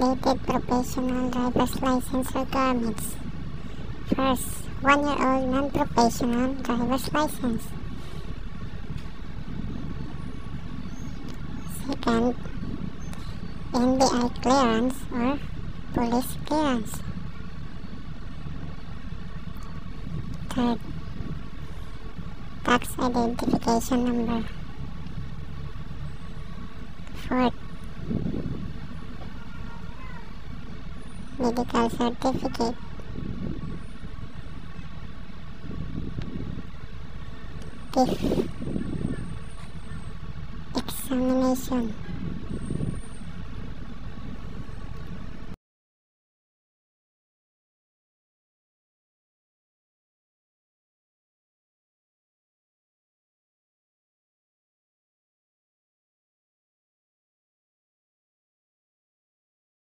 updated professional driver's license requirements. First, 1-year-old non-professional driver's license. Second, NBI clearance or police clearance. Third, tax identification number. Fourth, medical certificate. Fifth, examination.